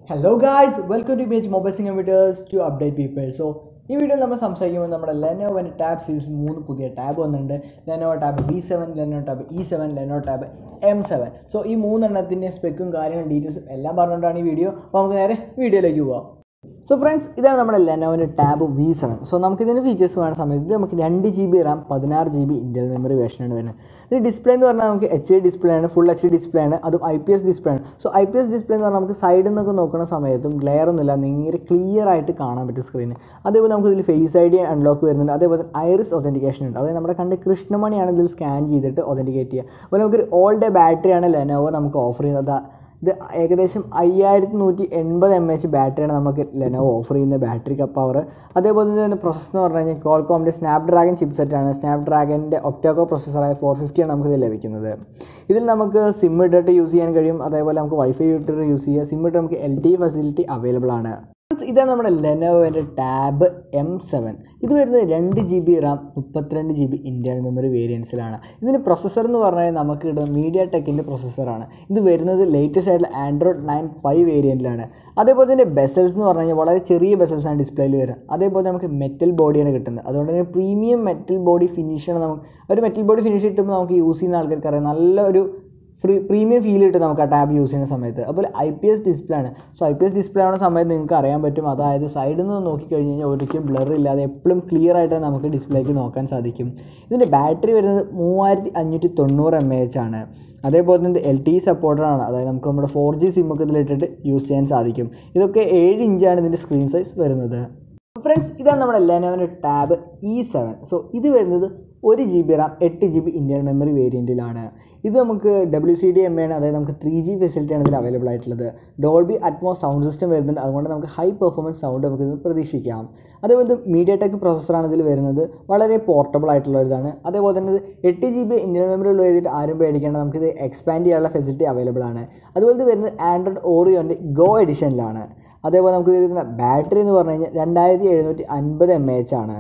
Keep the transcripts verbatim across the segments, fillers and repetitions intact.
Hello guys, welcome to Image Mobile Computers to update people. So ഈ വീഡിയോയിൽ നമ്മൾ സംസാരിക്കുമ്പോൾ നമ്മുടെ ലെനോവോൻ്റെ ടാബ് സീരീസ് മൂന്ന് പുതിയ ടാബ് വന്നിട്ടുണ്ട്. Lenovo tab B seven, Lenovo tab E seven, Lenovo tab M seven. So ഈ മൂന്നെണ്ണത്തിൻ്റെ സ്പെക്കും കാര്യങ്ങളും ഡീറ്റെയിൽസും എല്ലാം പറഞ്ഞുകൊണ്ടാണ് ഈ വീഡിയോ. അപ്പോൾ നമുക്ക് നേരെ വീഡിയോയിലേക്ക് പോകാം. സോ ഫ്രണ്ട്സ്, ഇതാണ് നമ്മുടെ ലെനോവോൻ്റെ ടാബ് വി സെവൻ. സോ നമുക്കിതിൻ്റെ ഫീച്ചേഴ്സ് വേണ്ട സമയത്ത് ഇത് നമുക്ക് രണ്ട് ജി ബി റാം പതിനാറ് ജി ബി ഇൻറ്റേർണൽ മെമ്മറി വേർഷനാണ് വരുന്നത്. ഇത് ഡിസ്പ്ലേ എന്ന് പറഞ്ഞാൽ നമുക്ക് എച്ച് ഡി ഡിസ്പ്ലേ ആണ്, ഫുൾ എച്ച് ഡി ഡിസ്പ്ലേ ആണ്, അതും ഐ പി എസ് ഡിസ്പ്ലേ ആണ്. So I P S display എന്ന് പറഞ്ഞാൽ നമുക്ക് സൈഡിൽ നിന്നൊക്കെ നോക്കുന്ന സമയത്തും ഗ്ലെയർ ഒന്നുമില്ല, നേരെ ക്ലിയർ ആയിട്ട് കാണാൻ പറ്റും സ്ക്രീന്. അതേപോലെ നമുക്ക് ഇതിൽ ഫേസ് ഐ ഡി അൺലോക്ക് വരുന്നുണ്ട്. അതേപോലെ ഐറിസ് ഒതൻറ്റിക്കേഷൻ ഉണ്ട്. അതായത് നമ്മുടെ കണ്ട് കൃഷ്ണമണിയാണ് ഇതിൽ സ്കാൻ ചെയ്തിട്ട് ഒതൻറ്റിക്കേറ്റ് ചെയ്യുക. അപ്പോൾ നമുക്കൊരു ഓൾ ഡേ ബാറ്ററിയാണ് ലെനോവോ നമുക്ക് ഓഫർ ചെയ്യുന്നത്. ഇത് ഏകദേശം അയ്യായിരത്തി നൂറ്റി എൺപത് എം എച്ച് ബാറ്ററിയാണ് നമുക്ക് ലെനോവോ ഓഫർ ചെയ്യുന്ന ബാറ്ററി പവർ. അതേപോലെ തന്നെ പ്രോസസ്സർ എന്ന് പറഞ്ഞു കഴിഞ്ഞാൽ ക്വാൾകോമിൻ്റെ സ്നാപ് ഡ്രാഗൺ ചിപ്സെറ്റാണ്. സ്നാപ് ഡ്രാഗൻ്റെ ഒക്ടോകോ പ്രോസസ്സറായ ഫോർ ഫിഫ്റ്റിയാണ് നമുക്കിത് ലഭിക്കുന്നത്. ഇതിൽ നമുക്ക് സിം ഇട്ടിട്ട് യൂസ് ചെയ്യാൻ കഴിയും. അതേപോലെ നമുക്ക് വൈഫൈ ഇട്ടിട്ട് യൂസ് ചെയ്യുക. സിം ഇട്ട് നമുക്ക് എൽ ടി ഫെസിലിറ്റി അവൈലബിൾ ആണ്. ഇതാണ് നമ്മുടെ ലെനോവോൻ്റെ ടാബ് എം സെവൻ. ഇത് വരുന്നത് രണ്ട് ജി ബി റാം മുപ്പത്തിരണ്ട് ജി ബി ഇൻറ്റേർണൽ മെമ്മറി വേരിയൻസിലാണ്. ഇതിന് പ്രൊസസ്സർ എന്ന് പറഞ്ഞാൽ നമുക്ക് കിട്ടുന്ന മീഡിയ ടെക്കിൻ്റെ പ്രൊസസ്സറാണ്. ഇത് വരുന്നത് ലേറ്റസ്റ്റ് ആയിട്ടുള്ള ആൻഡ്രോയിഡ് നയൻ ഫൈവ് വേരിയൻറ്റിലാണ്. അതേപോലെ തന്നെ ബെസൽസ് എന്ന് പറഞ്ഞു കഴിഞ്ഞാൽ വളരെ ചെറിയ ബെസൽസാണ് ഡിസ്പ്ലേയിൽ വരിക. അതേപോലെ നമുക്ക് മെറ്റൽ ബോഡിയാണ് കിട്ടുന്നത്. അതുകൊണ്ട് തന്നെ പ്രീമിയം മെറ്റൽ ബോഡി ഫിനിഷാണ്. നമുക്ക് ഒരു മെറ്റൽ ബോഡി ഫിനിഷ് കിട്ടുമ്പോൾ നമുക്ക് യൂസ് ചെയ്യുന്ന ആൾക്കാർക്ക് അറിയാം നല്ലൊരു ഫ്രീ പ്രീമിയം ഫീൽ കിട്ടും നമുക്ക് ആ ടാബ് യൂസ് ചെയ്യുന്ന സമയത്ത്. അതുപോലെ ഐ പി എസ് ഡിസ്പ്ലേ ആണ്. So I P S display ആവുന്ന സമയത്ത് നിങ്ങൾക്ക് അറിയാൻ പറ്റും, അതായത് സൈഡിൽ നിന്ന് നോക്കിക്കഴിഞ്ഞ് കഴിഞ്ഞാൽ ഒരിക്കലും ബ്ലർ ഇല്ലാതെ എപ്പോഴും ക്ലിയർ ആയിട്ട് നമുക്ക് ഡിസ്പ്ലേക്ക് നോക്കാൻ സാധിക്കും. ഇതിൻ്റെ ബാറ്ററി വരുന്നത് മൂവായിരത്തി അഞ്ഞൂറ്റി തൊണ്ണൂറ് എം എ എച്ച് ആണ്. അതേപോലെ തന്നെ എൽ ടി സപ്പോർട്ടറാണ്. അതായത് നമുക്ക് നമ്മുടെ ഫോർ ജി സിമ്മൊക്കെ ഇതിലിട്ടിട്ട് യൂസ് ചെയ്യാൻ സാധിക്കും. ഇതൊക്കെ ഏഴ് ഇഞ്ചാണ് ഇതിൻ്റെ സ്ക്രീൻ സൈസ് വരുന്നത്. ഫ്രണ്ട്സ്, ഇതാണ് നമ്മുടെ ലെനോവോൻ്റെ ടാബ് ഇ സെവൻ. സോ ഇത് വരുന്നത് ഒരു ജി ബി റാം എട്ട് ജി ബി ഇൻറ്റേർണൽ മെമ്മറി വേരിയൻറ്റിലാണ്. ഇത് നമുക്ക് W C D M A ആണ്. അതായത് നമുക്ക് ത്രീ ജി ഫെസിലിറ്റിയാണ് ഇതിൽ അവൈലബിൾ ആയിട്ടുള്ളത്. ഡോൾബി അറ്റ്മോസ് സൗണ്ട് സിസ്റ്റം വരുന്നുണ്ട്. അതുകൊണ്ട് നമുക്ക് ഹൈ പെർഫോമൻസ് സൗണ്ട് നമുക്ക് ഇത് പ്രതീക്ഷിക്കാം. അതേപോലെ മീഡിയ ടെക് പ്രൊസസ്സറാണ് ഇതിൽ വരുന്നത്. വളരെ പോർട്ടബിൾ ആയിട്ടുള്ള ഇതാണ്. അതേപോലെ തന്നെ എട്ട് ജി ബി ഇൻറ്റേർണൽ മെമ്മറി ഉള്ള എഴുതിയിട്ട് ആരും പേടിക്കേണ്ട, നമുക്കിത് എക്സ്പാൻഡ് ചെയ്യാനുള്ള ഫെസിലിറ്റി അവൈലബിൾ ആണ്. അതുപോലെ വരുന്നത് ആൻഡ്രോയിഡ് ഓറിയോൻ്റെ ഗോ എഡിഷനിലാണ്. അതേപോലെ നമുക്ക് ഇതിൻ്റെ ബാറ്ററി എന്ന് പറഞ്ഞു കഴിഞ്ഞാൽ രണ്ടായിരത്തി എഴുന്നൂറ്റി അൻപത് എം എ എച്ച് ആണ്.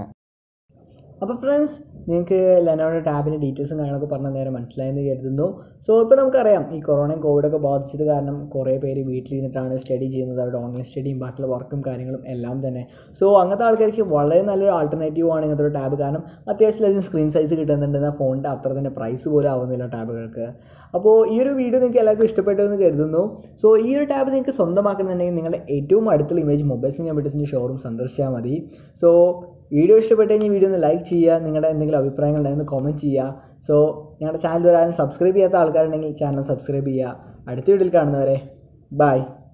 അപ്പോൾ ഫ്രണ്ട്സ്, നിങ്ങൾക്ക് ലെനോവോയുടെ ടാബിൻ്റെ ഡീറ്റെയിൽസും കാര്യങ്ങളൊക്കെ പറഞ്ഞാൽ നേരെ മനസ്സിലായെന്ന് കരുതുന്നു. സോ ഇപ്പോൾ നമുക്കറിയാം ഈ കൊറോണയും കോവിഡൊക്കെ ബാധിച്ചത് കാരണം കുറേ പേര് വീട്ടിലിരുന്നിട്ടാണ് സ്റ്റഡി ചെയ്യുന്നത്. അവരുടെ ഓൺലൈൻ സ്റ്റഡിയും ബാക്കിയുള്ള വർക്കും കാര്യങ്ങളും എല്ലാം തന്നെ. സോ അങ്ങനത്തെ ആൾക്കാർക്ക് വളരെ നല്ലൊരു ആൾട്ടർനേറ്റീവ് ആണ് ഇങ്ങനത്തെ ഒരു ടാബ്. കാരണം അത്യാവശ്യം സ്ക്രീൻ സൈസ് കിട്ടുന്നുണ്ട്. എന്നാൽ ഫോണിൻ്റെ അത്ര തന്നെ പ്രൈസ് പോലും ആവുന്നില്ല ടാബുകൾക്ക്. അപ്പോൾ ഈ ഒരു വീഡിയോ നിങ്ങൾക്ക് എല്ലാവർക്കും ഇഷ്ടപ്പെട്ടു എന്ന് കരുതുന്നു. സോ ഈ ഒരു ടാബ് നിങ്ങൾക്ക് സ്വന്തമാക്കണമെന്നുണ്ടെങ്കിൽ നിങ്ങളുടെ ഏറ്റവും അടുത്തുള്ള ഇമേജ് മൊബൈൽസ് കമ്പ്യൂട്ടേഴ്സിൻ്റെ ഷോറൂം സന്ദർശിച്ചാൽ മതി. സോ വീഡിയോ ഇഷ്ടപ്പെട്ട് കഴിഞ്ഞാൽ വീഡിയോ ഒന്ന് ലൈക്ക് ചെയ്യുക. നിങ്ങളുടെ എന്തെങ്കിലും അഭിപ്രായങ്ങൾ ഉണ്ടെങ്കിൽ കമൻറ്റ് ചെയ്യുക. സോ ഞങ്ങളുടെ ചാനൽ വരാനും സബ്സ്ക്രൈബ് ചെയ്യാത്ത ആൾക്കാരുണ്ടെങ്കിൽ ചാനൽ സബ്സ്ക്രൈബ് ചെയ്യുക. അടുത്ത വീഡിയോയിൽ കാണുന്നവരെ ബൈ.